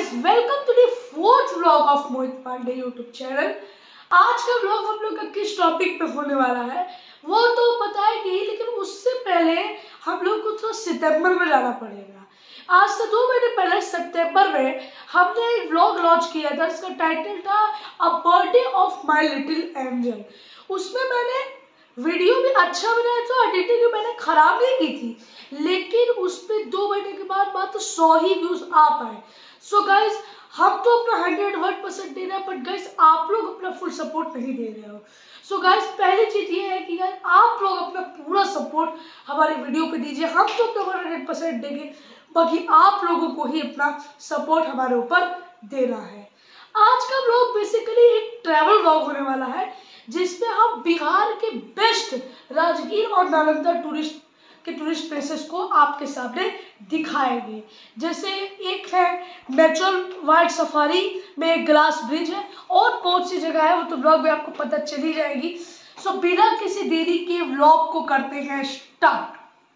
Welcome to the fourth vlog of Mohit Pandey YouTube channel. आज का vlog हम लोग का किस टॉपिक पे होने वाला है वो तो पता है कि, लेकिन उससे पहले हम लोग को तो सितंबर में जाना पड़ेगा। आज से 2 महीने पहले सितंबर में हमने एक व्लॉग लॉन्च किया था, इसका टाइटल था a birthday of my little angel. उसमें मैंने वीडियो भी अच्छा बनाया था, एडिटिंग भी मैंने खराब नहीं की थी, लेकिन उस पर 2 महीने के बाद मात्र 100 ही व्यूज आ पाए। सो गाइज हम तो अपना 101% दे रहे हैं, बट गाइज आप लोग अपना फुल सपोर्ट नहीं दे रहे हो। सो गाइज पहली चीज ये है कि गाइज आप लोग अपना पूरा सपोर्ट हमारे वीडियो पे दीजिए। हम तो अपना 100% देंगे, बाकी आप लोगों को ही अपना सपोर्ट हमारे ऊपर देना है। आज का व्लॉग बेसिकली एक ट्रैवल व्लॉग होने वाला है, जिसमें हम बिहार के बेस्ट राजगीर और नालंदा टूरिस्ट प्लेसेस को आपके सामने दिखाएंगे। जैसे एक है नेचुरल वाइल्ड सफारी में एक ग्लास ब्रिज है, और बहुत सी जगह है, वो तो ब्लॉग में आपको पता चली जाएगी। सो बिना किसी देरी के व्लॉग को करते हैं स्टार्ट।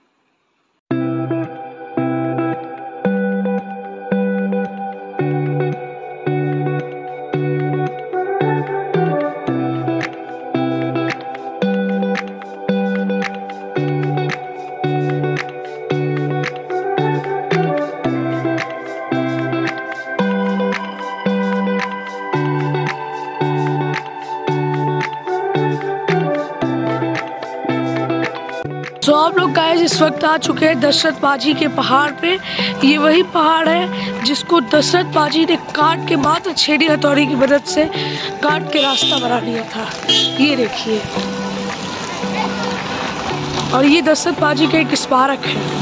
तो आप लोग गाइस इस वक्त आ चुके हैं दशरथ बाजी के पहाड़ पे। ये वही पहाड़ है जिसको दशरथ बाजी ने काट के मात्र छेड़ी हथौड़ी की मदद से काट के रास्ता बना लिया था। ये देखिए, और ये दशरथ बाजी का एक स्मारक है।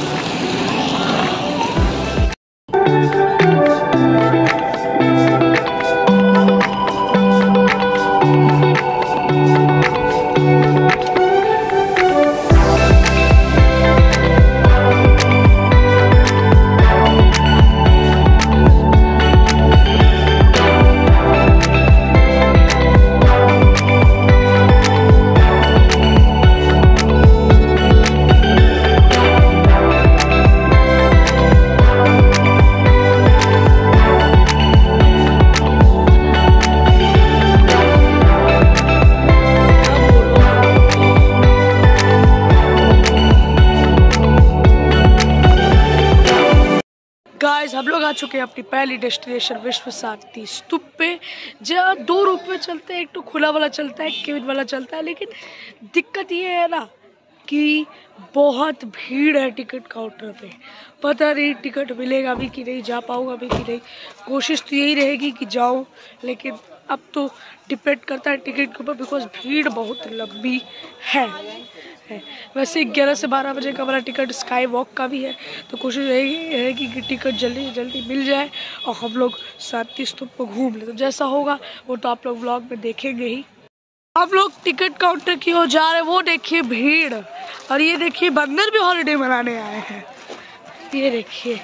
गाइस हम लोग आ चुके हैं अपनी पहली डेस्टिनेशन विश्व शांति स्तूप पे, जहाँ 2 रूप में चलते हैं। एक तो खुला वाला चलता है, एक केबिन वाला चलता है, लेकिन दिक्कत ये है ना कि बहुत भीड़ है टिकट काउंटर पे। पता नहीं टिकट मिलेगा भी कि नहीं, जा पाऊंगा भी कि नहीं। कोशिश तो यही रहेगी कि जाऊं, लेकिन अब तो डिपेंड करता है टिकट के ऊपर, बिकॉज भीड़ बहुत लंबी है। वैसे 11 से 12 बजे का हमारा टिकट स्काई वॉक का भी है, तो कोशिश रहेगी कि टिकट जल्दी से जल्दी मिल जाए और हम लोग शांति स्तूप को घूम ले। तो जैसा होगा वो तो आप लोग व्लॉग में देखेंगे ही। आप लोग टिकट काउंटर की ओर जा रहे हैं, वो देखिए भीड़, और ये देखिए बंदर भी हॉलीडे मनाने आए हैं। ये देखिए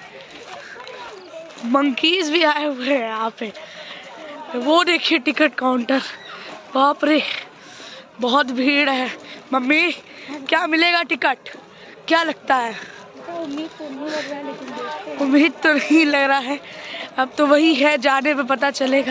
मंकीज भी आए हुए हैं यहाँ पे। वो देखिए टिकट काउंटर, बाप रे बहुत भीड़ है। मम्मी क्या मिलेगा टिकट, क्या लगता है? उम्मीद तो नहीं लग रहा है, लेकिन उम्मीद तो नहीं लग रहा है, अब तो वही है, जाने पे पता चलेगा।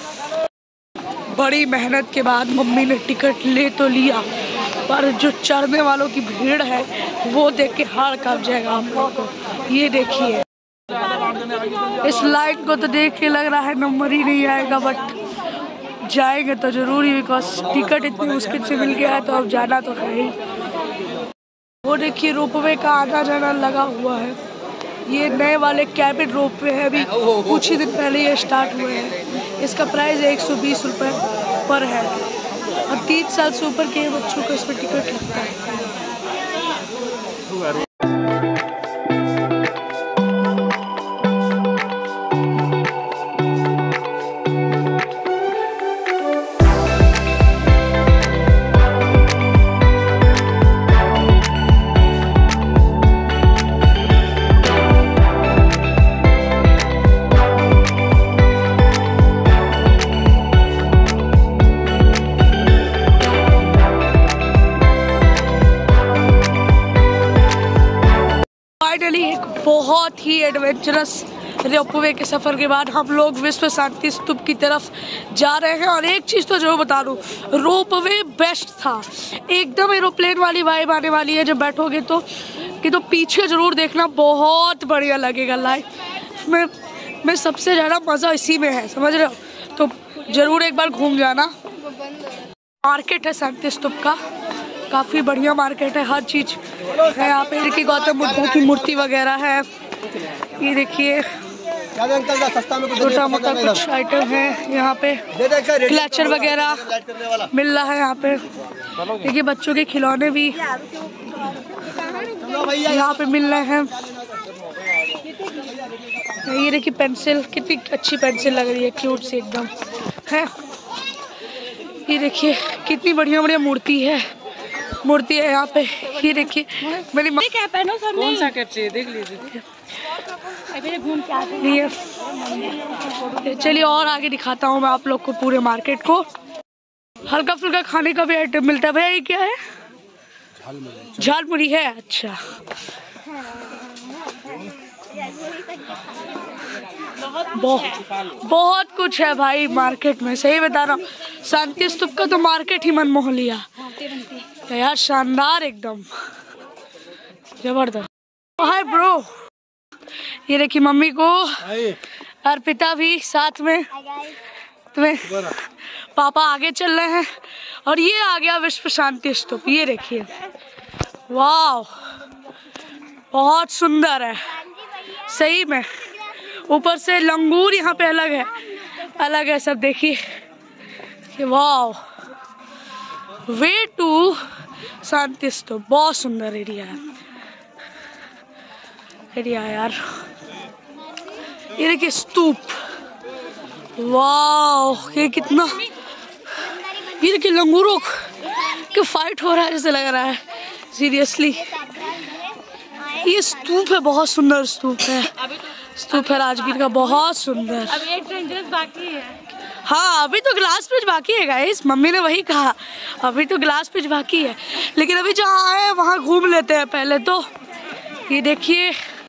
बड़ी मेहनत के बाद मम्मी ने टिकट ले तो लिया, पर जो चढ़ने वालों की भीड़ है वो देख के हाड़ कांप जाएगा हम लोग को। ये देखिए इस लाइन को तो देख के लग रहा है नंबर ही नहीं आएगा, बट जाएंगे तो जरूरी, बिकॉज टिकट इतनी मुश्किल से मिल गया है, तो अब जाना तो है ही। वो देखिए रोपवे का आना जाना लगा हुआ है। ये नए वाले कैबिन रोपवे है, अभी कुछ ही दिन पहले ये स्टार्ट हुए हैं। इसका प्राइस है 120 रुपये पर है, और 3 साल से ऊपर के बच्चों को इसमें टिकट लगता है। फाइनली एक बहुत ही एडवेंचरस रोपवे के सफ़र के बाद हम लोग विश्व शांति स्तूप की तरफ जा रहे हैं। और एक चीज़ तो जरूर बता दूँ, रोपवे बेस्ट था एकदम। एरोप्लेन वाली वाइब आने वाली है जब बैठोगे तो, कि तो पीछे ज़रूर देखना, बहुत बढ़िया लगेगा लाइफ में सबसे ज़्यादा मज़ा इसी में है, समझ रहे हो? तो ज़रूर एक बार घूम जाना। मार्केट है शांति स्तूप का, काफ़ी बढ़िया मार्केट है, हर चीज़ है यहाँ पे। देखिए गौतम बुद्ध की मूर्ति वगैरह है, ये देखिए छोटा मोटा कुछ आइटम है यहाँ पे, क्लचर वगैरह मिल रहा है यहाँ पे। देखिए बच्चों के खिलौने भी यहाँ पे मिल रहे हैं। ये देखिए पेंसिल, कितनी अच्छी पेंसिल लग रही है, क्यूट सी एकदम है। ये देखिए कितनी बढ़िया बढ़िया मूर्ति है यहाँ पे। ये देखिए मेरी क्या पहनो सर, कौन सा कैप चाहिए देख लीजिए। चलिए और आगे दिखाता हूँ मैं आप लोग को पूरे मार्केट को। हल्का फुल्का खाने का भी आइटम मिलता है। भैया ये क्या है? झालमुड़ी है, अच्छा। बहुत कुछ है भाई मार्केट में, सही बता रहा हूँ। शांति स्तूप का तो मार्केट ही मनमोह लिया यार, शानदार एकदम जबरदस्त। हाय ब्रो, ये देखिए मम्मी को और पिता भी साथ में, तुम्हें पापा आगे चल रहे हैं। और ये आ गया विश्व शांति स्तूप, ये देखिए, वाह बहुत सुंदर है सही में। ऊपर से लंगूर यहाँ पे अलग है सब, देखिए वाह। वे टू शांति स्तूप, बहुत सुंदर एरिया है यार। ये देखिए स्तूप, वाह ये कितना, ये देखिए लंगूरों के फाइट हो रहा है जैसे लग रहा है, सीरियसली। ये स्तूप है, बहुत सुंदर स्तूप है राजगीर का, बहुत सुंदर। अभी एक डेंजरस बाकी है। हाँ अभी तो ग्लास ब्रिज बाकी है गाइस, मम्मी ने वही कहा, अभी तो ग्लास ब्रिज बाकी है। लेकिन अभी जहाँ आए वहाँ घूम लेते हैं पहले तो। ये देखिए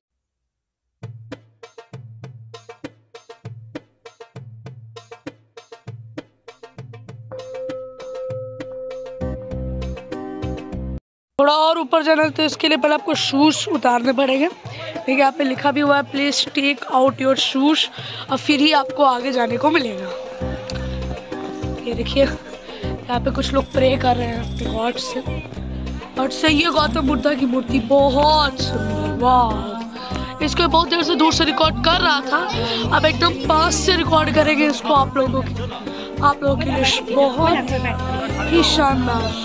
थोड़ा और ऊपर जाना है तो इसके लिए पहले आपको शूज उतारने पड़ेंगे। देखिए यहाँ पे लिखा भी हुआ है please take out your shoes, और फिर ही आपको आगे जाने को मिलेगा। ये देखिए यहाँ पे कुछ लोग प्रे कर रहे हैं अपने गॉड से। और से ये गौतम बुद्ध की मूर्ति बहुत सुंदर, वाह। इसको बहुत देर से दूर से रिकॉर्ड कर रहा था, अब एकदम पास से रिकॉर्ड करेंगे इसको आप लोगों के लिए, बहुत ही शानदार।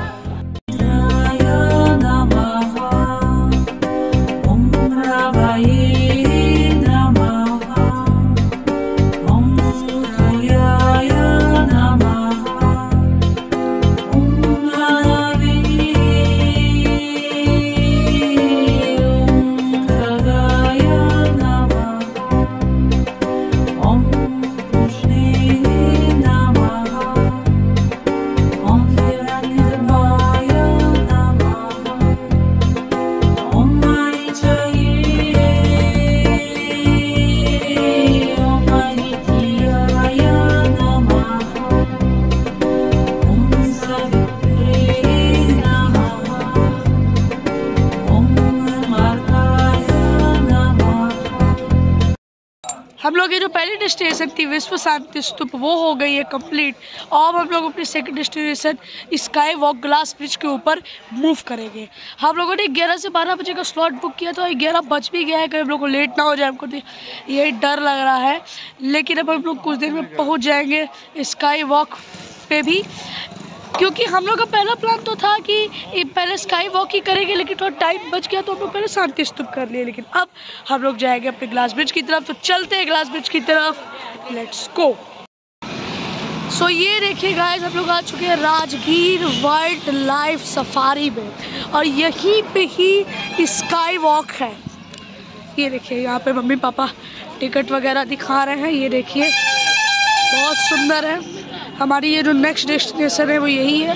हम लोग ये जो पहली डेस्टिनेशन थी विश्व शांति स्तूप वो हो गई है कंप्लीट। और हम लोग अपनी second destination sky walk glass bridge के ऊपर मूव करेंगे। हम लोगों ने 11 से 12 बजे का स्लॉट बुक किया था, 11 बज भी गया है, कहीं हम लोग को लेट ना हो जाए, हमको यही डर लग रहा है। लेकिन अब हम लोग कुछ देर में पहुँच जाएंगे स्काई वॉक पे भी, क्योंकि हम लोग का पहला प्लान तो था कि पहले स्काई वॉक ही करेंगे, लेकिन थोड़ा टाइम बच गया तो हम लोग पहले शांति स्तूप कर लिए। लेकिन अब हम लोग जाएंगे अपने ग्लास ब्रिज की तरफ, तो चलते हैं ग्लास ब्रिज की तरफ, लेट्स गो। सो ये देखिए गाइस, हम लोग आ चुके हैं राजगीर वाइल्ड लाइफ सफारी में, और यहीं पे ही स्काई वॉक है। ये देखिए यहाँ पे मम्मी पापा टिकट वगैरह दिखा रहे हैं, ये देखिए बहुत सुंदर है। हमारी ये जो नेक्स्ट डेस्टिनेशन है वो यही है।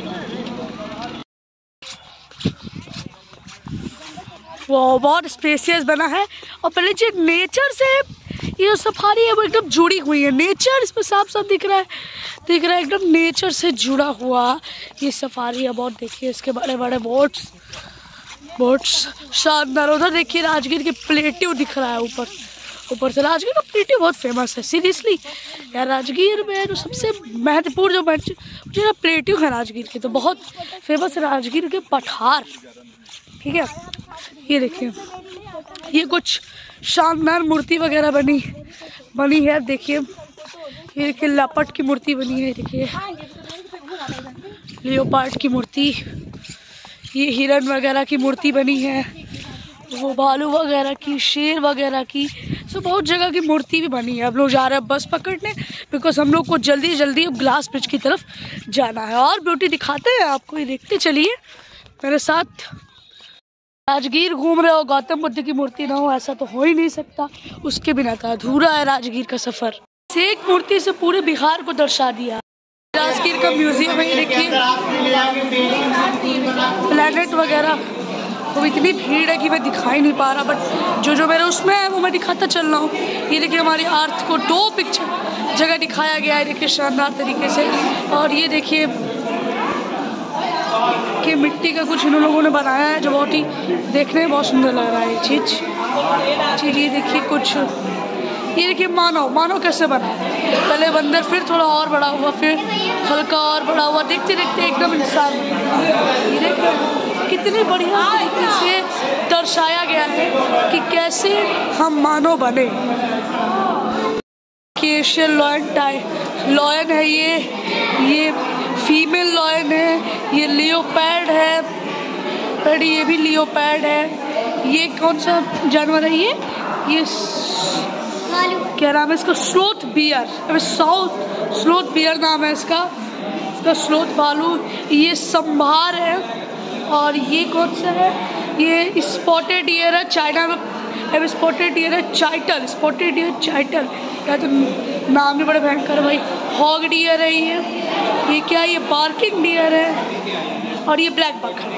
वो बहुत स्पेसियस बना है, और पहले जो नेचर से ये जो सफारी है वो एकदम जुड़ी हुई है नेचर, इसमें साफ साफ दिख रहा है एकदम नेचर से जुड़ा हुआ ये सफारी है। बहुत देखिए इसके बड़े बड़े बोट्स शानदार। उधर देखिए राजगीर के प्लेट्यू दिख रहा है ऊपर से। राजगीर का प्लेट्यू बहुत फेमस है सीरियसली यार। राजगीर में जो सबसे महत्वपूर्ण जो प्लेट्यू है राजगीर के, तो बहुत फेमस है राजगीर के पठार। ठीक है, ये देखिए ये कुछ शानदार मूर्ति वगैरह बनी है। देखिए ये देखिए लपट की मूर्ति बनी है, देखिए लियोपार्ड की मूर्ति, ये हिरण वगैरह की मूर्ति बनी है, वो भालू वगैरह की, शेर वगैरह की, सो बहुत जगह की मूर्ति भी बनी है। अब लोग जा रहे हैं बस पकड़ने, बिकॉज हम लोग को जल्दी ग्लास ब्रिज की तरफ जाना है। और ब्यूटी दिखाते हैं आपको, ये देखते चलिए मेरे साथ। राजगीर घूम रहे हो, गौतम बुद्ध की मूर्ति ना हो ऐसा तो हो ही नहीं सकता, उसके बिना तो अधूरा है राजगीर का सफर। एक मूर्ति से पूरे बिहार को दर्शा दिया। राजगीर का म्यूजियम है, ये देखिए प्लैनेट वगैरह। तो इतनी भीड़ है कि मैं दिखा ही नहीं पा रहा, बट जो मेरे उसमें है वो मैं दिखाता चल रहा हूँ। ये देखिए हमारी अर्थ को 2 पिक्चर जगह दिखाया गया है, देखिए शानदार तरीके से। और ये देखिए कि मिट्टी का कुछ इन लोगों ने बनाया है जो बहुत ही देखने में बहुत सुंदर लग रहा है ये चीज़। ये देखिए कुछ, ये देखिए मानव कैसे बना, पहले बंदर, फिर थोड़ा और बड़ा हुआ, फिर हल्का और बड़ा हुआ, देखते देखते एकदम इंसान। ये देखिए कितनी बढ़िया तरीके से दर्शाया गया है कि कैसे हम मानव बने। एशियन लॉयन है, ये फीमेल लॉयन है, ये लियोपैर्ड है, ये भी लियोपैर्ड है। ये कौन सा जानवर है? ये क्या नाम है इसका? स्लोथ बियर, स्लोथ बियर नाम है इसका स्लोथ भालू। ये संभार है। और ये कौन सा है? ये स्पॉटेड डियर है, चाइना में स्पॉटेड डियर है, स्पॉटेड डियर चाइटल। क्या तो नाम भी बड़े भयंकर है भाई। हॉग डियर है ये क्या है? ये बार्किंग डियर है। और ये ब्लैक बक है।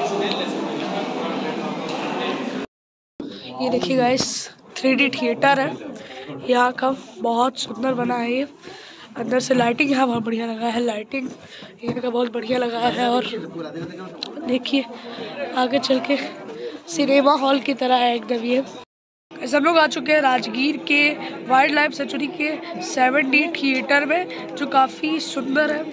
ये देखिए गाइस 3D थिएटर है यहाँ का, बहुत सुंदर बना है ये। अंदर से लाइटिंग यहाँ बहुत बढ़िया लगा है, लाइटिंग यहाँ का बहुत बढ़िया लगा है। और देखिए आगे चल के सिनेमा हॉल की तरह है एकदम ये। हम लोग आ चुके हैं राजगीर के वाइल्ड लाइफ सेंचुरी के 7D थिएटर में, जो काफ़ी सुंदर है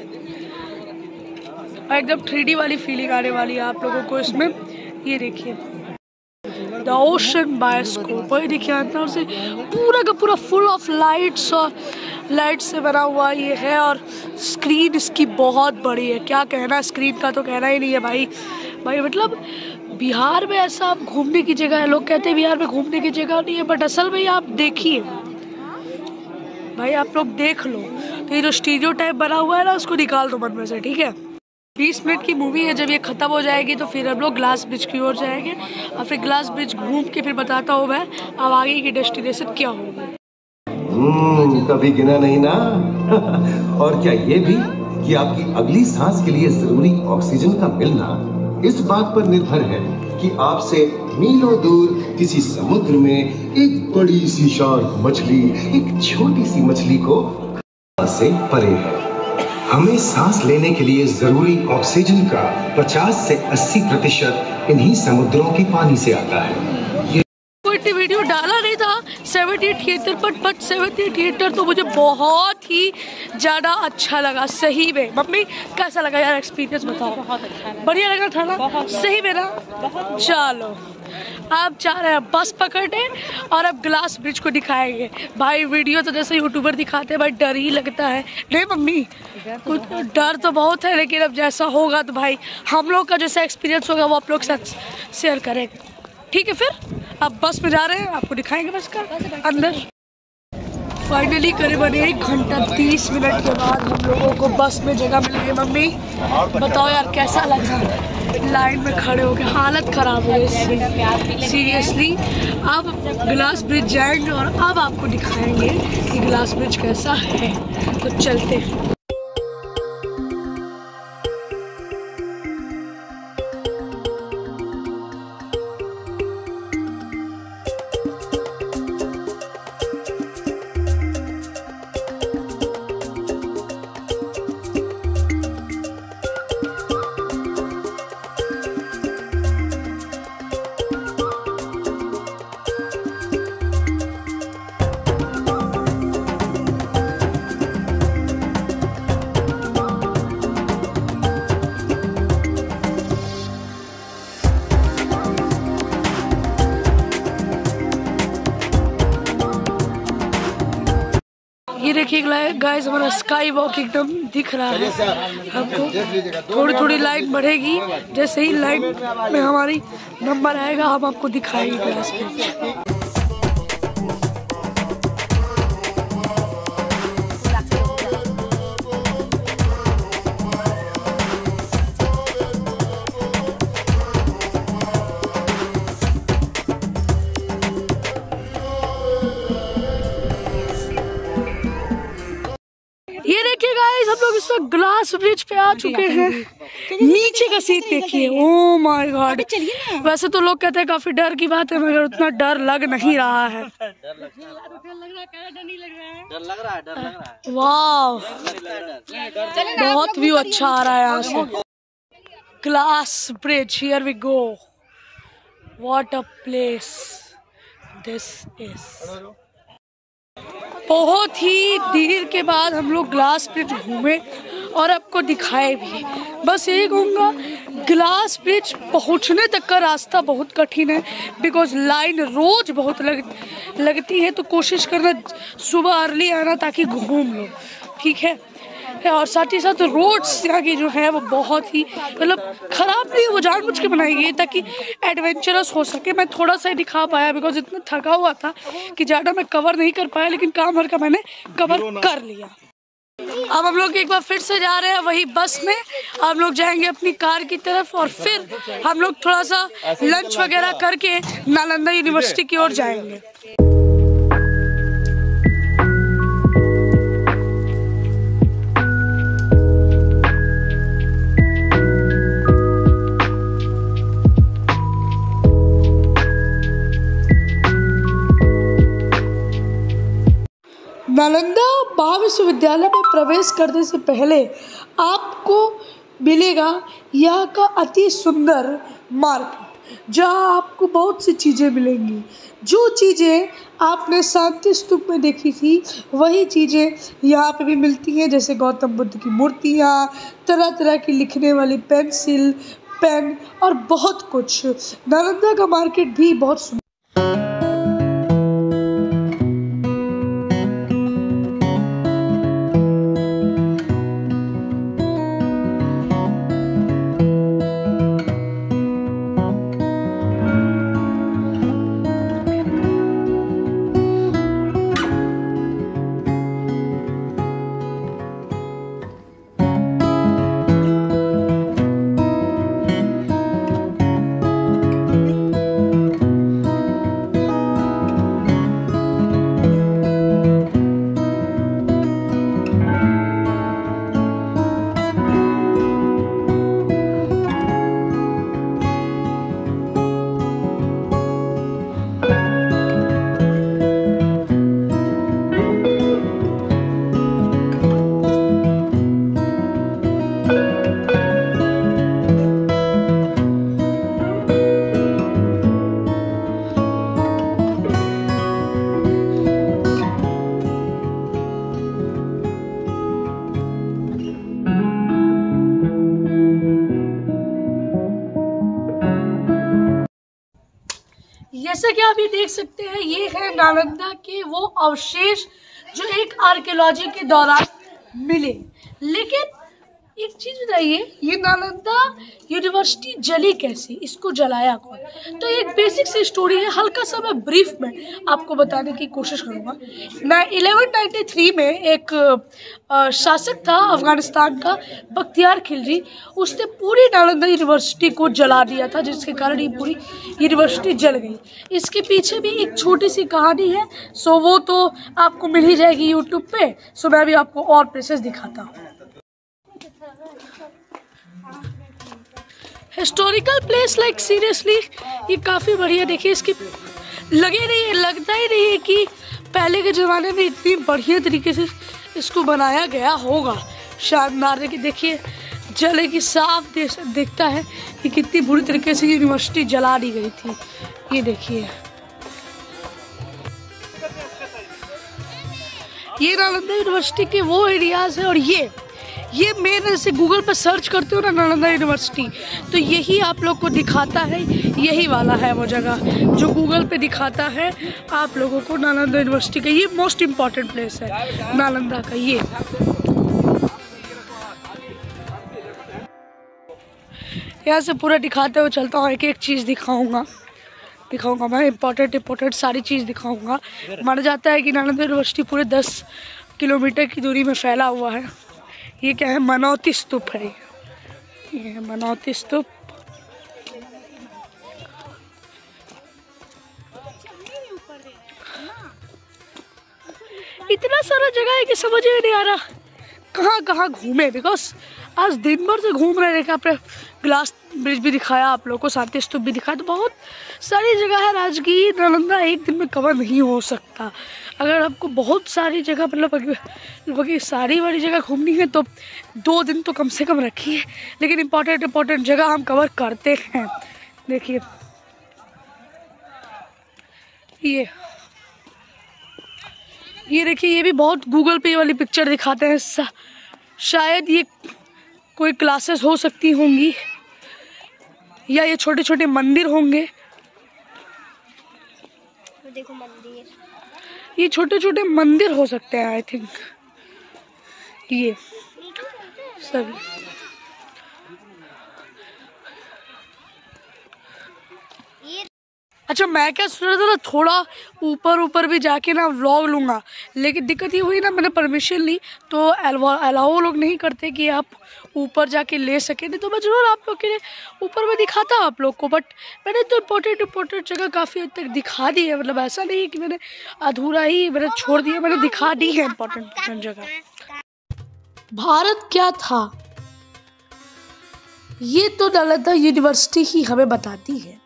और एकदम 3D वाली फीलिंग आने वाली है आप लोगों को इसमें। ये देखिए द ओशन बायोस्कोप, वही देखिए अंदर से पूरा का पूरा फुल ऑफ लाइट्स और लाइट से बना हुआ ये है। और स्क्रीन इसकी बहुत बड़ी है, क्या कहना, स्क्रीन का तो कहना ही नहीं है भाई। मतलब बिहार में ऐसा आप घूमने की जगह है, लोग कहते हैं बिहार में घूमने की जगह नहीं है, बट असल में आप देखिए भाई, आप लोग देख लो। तो ये जो स्टीरियोटाइप बना हुआ है ना, उसको निकाल दो मन में से, ठीक है। 20 मिनट की मूवी है, जब ये खत्म हो जाएगी तो फिर हम लोग ग्लास ब्रिज की ओर जाएंगे और फिर ग्लास ब्रिज घूम के फिर बताता हूँ मैं अब आगे की डेस्टिनेशन क्या होगी। कभी गिना नहीं ना। और क्या ये भी कि आपकी अगली सांस के लिए जरूरी ऑक्सीजन का मिलना इस बात पर निर्भर है कि आपसे मीलों दूर किसी समुद्र में एक बड़ी सी शार्क मछली एक छोटी सी मछली को से परे है। हमें सांस लेने के लिए जरूरी ऑक्सीजन का 50 से 80% इन्हीं समुद्रों के पानी से आता है। वीडियो डाला नहीं था 7D थिएटर पर, बट 7D थिएटर तो मुझे बहुत ही ज़्यादा अच्छा लगा सही में। मम्मी कैसा लगा यार एक्सपीरियंस बताओ? बहुत अच्छा लगा, बढ़िया लगा था ना? सही में ना? चलो अब जा रहे हैं बस पकड़ने और अब ग्लास ब्रिज को दिखाएंगे। भाई वीडियो तो जैसे यूट्यूबर दिखाते हैं भाई डर ही लगता है। नहीं मम्मी, कुछ डर तो बहुत है, लेकिन अब जैसा होगा तो भाई हम लोग का जैसा एक्सपीरियंस होगा वो आप लोग के साथ शेयर करेंगे, ठीक है। फिर अब बस में जा रहे हैं, आपको दिखाएंगे बस का अंदर। फाइनली करीबन 1 घंटा 30 मिनट के बाद हम लोगों को बस में जगह मिल गई। मम्मी बताओ यार कैसा लगा? लाइन में खड़े हो गए, हालत ख़राब हो गई सीरियसली। अब ग्लास ब्रिज जाएंगे और अब आपको दिखाएंगे कि ग्लास ब्रिज कैसा है, तो चलते हैं। देखिए गाइस, हमारा स्काई वॉक एकदम दिख रहा है हमको। थोड़ी थोड़ी लाइन बढ़ेगी, जैसे ही लाइन में हमारी नंबर आएगा हम आपको दिखाएंगे ग्लास ब्रिज। ये देखिए गाइस, हम लोग इस वक्त ग्लास ब्रिज पे आ चुके हैं। नीचे का सीन देखिए, ओ माय गॉड। वैसे तो लोग कहते हैं काफी डर की बात है, मगर उतना डर लग नहीं रहा है। वाह, बहुत व्यू अच्छा आ रहा है यहाँ से। Glass bridge, here we go. What a place this is. बहुत ही देर के बाद हम लोग ग्लास ब्रिज घूमे और आपको दिखाए भी। बस यही कहूँगा, ग्लास ब्रिज पहुँचने तक का रास्ता बहुत कठिन है, बिकॉज लाइन रोज बहुत लगती है। तो कोशिश करना सुबह अर्ली आना ताकि घूम लो, ठीक है। और साथ ही साथ रोड्स यहाँ की जो है वो बहुत ही मतलब ख़राब नहीं, वो जानबूझ के बनाई गई ताकि एडवेंचरस हो सके। मैं थोड़ा सा ही दिखा पाया बिकॉज इतना थका हुआ था कि ज़्यादा मैं कवर नहीं कर पाया, लेकिन काम भर का मैंने कवर कर लिया। अब हम लोग एक बार फिर से जा रहे हैं वही बस में। हम लोग जाएंगे अपनी कार की तरफ और फिर हम लोग थोड़ा सा लंच वगैरह करके नालंदा यूनिवर्सिटी की ओर जाएंगे। नालंदा महाविश्वविद्यालय में प्रवेश करने से पहले आपको मिलेगा यहाँ का अति सुंदर मार्केट, जहाँ आपको बहुत सी चीज़ें मिलेंगी। जो चीज़ें आपने शांति स्तूप में देखी थी वही चीज़ें यहाँ पे भी मिलती हैं, जैसे गौतम बुद्ध की मूर्तियाँ, तरह तरह की लिखने वाली पेंसिल, पेन और बहुत कुछ। नालंदा का मार्केट भी बहुत सुंदर। जैसे कि आप ये देख सकते हैं, ये है नालंदा के वो अवशेष जो एक आर्कियोलॉजी के दौरान मिले। लेकिन एक चीज बताइए, ये नालंदा यूनिवर्सिटी जली कैसे, इसको जलाया कौन? तो एक बेसिक सी स्टोरी है, हल्का सा मैं ब्रीफ में आपको बताने की कोशिश करूँगा। 1193 में एक शासक था अफगानिस्तान का, बख्तियार खिलजी। उसने पूरी नालंदा यूनिवर्सिटी को जला दिया था, जिसके कारण ये पूरी यूनिवर्सिटी जल गई। इसके पीछे भी एक छोटी सी कहानी है, सो वो तो आपको मिल ही जाएगी यूट्यूब पे। सो मैं भी आपको और प्लेसेस दिखाता हूँ। हिस्टोरिकल प्लेस लाइक सीरियसली ये काफ़ी बढ़िया। देखिए, इसकी लगता ही नहीं है कि पहले के ज़माने में इतनी बढ़िया तरीके से इसको बनाया गया होगा। शानदार देखिए, जले की साफ दिखता है कि कितनी बुरी तरीके से यूनिवर्सिटी जला दी गई थी। ये देखिए, ये नालंदा यूनिवर्सिटी के वो एरियाज है। और ये मेन जैसे गूगल पर सर्च करते हो ना नालंदा यूनिवर्सिटी, तो यही आप लोग को दिखाता है, यही वाला है वो जगह जो गूगल पे दिखाता है आप लोगों को नालंदा यूनिवर्सिटी का। ये मोस्ट इम्पॉर्टेंट प्लेस है नालंदा का। ये यहाँ से पूरा दिखाते हुए चलता हूँ, एक एक चीज़ दिखाऊंगा मैं, इम्पोर्टेंट सारी चीज़ दिखाऊंगा। माना जाता है कि नालंदा यूनिवर्सिटी पूरे 10 किलोमीटर की दूरी में फैला हुआ है। ये क्या है? मनौती स्तूप है। ये है मनौती स्तूप। इतना सारा जगह है कि समझ में नहीं आ रहा कहाँ कहाँ घूमे, बिकॉज आज दिन भर से घूम रहे हैं। आपने ग्लास ब्रिज भी दिखाया, आप लोगों को शांति स्तूप भी दिखाया, तो बहुत सारी जगह है राजगीर नालंदा एक दिन में कवर नहीं हो सकता। अगर आपको बहुत सारी जगह मतलब सारी वाली जगह घूमनी है तो 2 दिन तो कम से कम रखिए, लेकिन इम्पोर्टेंट जगह हम कवर करते हैं। देखिए ये देखिए, ये भी बहुत गूगल पे वाली पिक्चर दिखाते हैं। शायद ये कोई क्लासेस हो सकती होंगी या ये छोटे छोटे मंदिर होंगे। देखो मंदिर, ये छोटे छोटे मंदिर हो सकते हैं आई थिंक। ये सभी अच्छा, मैं क्या सोच रहा था ना, थोड़ा ऊपर भी जाके ना व्लॉग लूँगा, लेकिन दिक्कत ये हुई ना, मैंने परमिशन ली तो अलाउ लोग नहीं करते कि आप ऊपर जाके ले सकें। नहीं तो मैं जरूर आप लोग के लिए ऊपर में दिखाता आप लोग को, बट मैंने तो इम्पोर्टेंट जगह काफ़ी हद तक दिखा दी है। मतलब ऐसा नहीं कि मैंने अधूरा ही मैंने छोड़ दिया, मैंने दिखा दी है इम्पोर्टेंट जगह। भारत क्या था ये तो नालंदा यूनिवर्सिटी ही हमें बताती है।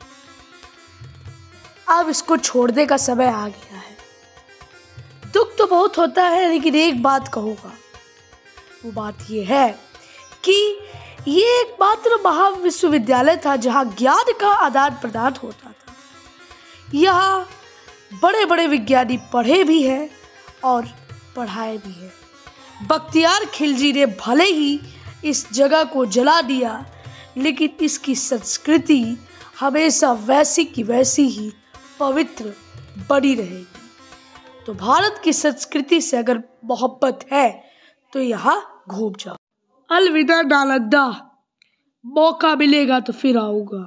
अब इसको छोड़ने का समय आ गया है। दुख तो बहुत होता है, लेकिन एक बात कहूँगा, वो बात ये है कि ये एकमात्र महाविश्वविद्यालय था जहाँ ज्ञान का आदान प्रदान होता था। यहाँ बड़े बड़े विज्ञानी पढ़े भी हैं और पढ़ाए भी हैं। बख्तियार खिलजी ने भले ही इस जगह को जला दिया, लेकिन इसकी संस्कृति हमेशा वैसी की वैसी ही पवित्र बनी रहेगी। तो भारत की संस्कृति से अगर मोहब्बत है तो यहाँ घूम जाओ। अलविदा नालंदा, मौका मिलेगा तो फिर आऊँगा।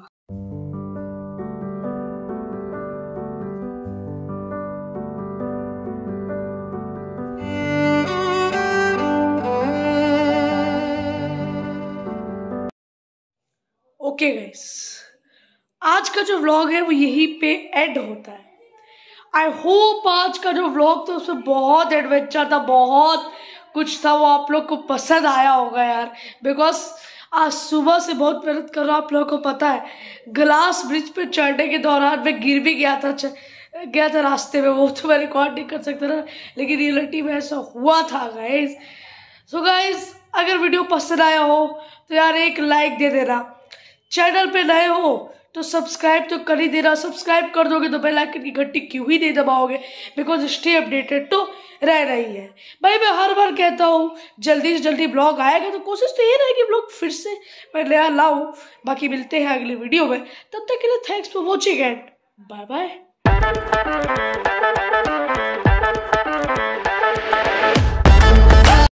ओके गाइस, आज का जो व्लॉग है वो यहीं पे एंड होता है। आई होप आज का जो व्लॉग था उसमें बहुत एडवेंचर था, बहुत कुछ था, वो आप लोग को पसंद आया होगा यार। बिकॉज आज सुबह से बहुत मेहनत कर रहा हूँ, आप लोगों को पता है। ग्लास ब्रिज पे चढ़ने के दौरान मैं गिर भी गया था रास्ते में, वो तो मैं रिकॉर्ड नहीं कर सकता ना, लेकिन रियलिटी में ऐसा हुआ था गाइज। सो गाइज, अगर वीडियो पसंद आया हो तो यार एक लाइक दे देना। चैनल पे नए हो तो सब्सक्राइब तो कर ही देना। सब्सक्राइब कर दोगे तो बेल आइकन की घंटी क्यों ही नहीं दबाओगे, बिकॉज स्टे अपडेटेड तो रह रही है भाई। मैं हर बार कहता हूँ जल्दी से जल्दी ब्लॉग आएगा, तो कोशिश तो ये रहेगी ब्लॉग फिर से मैं नया लाऊं। बाकी मिलते हैं अगली वीडियो में, तब तक के लिए thanks for watching and bye bye.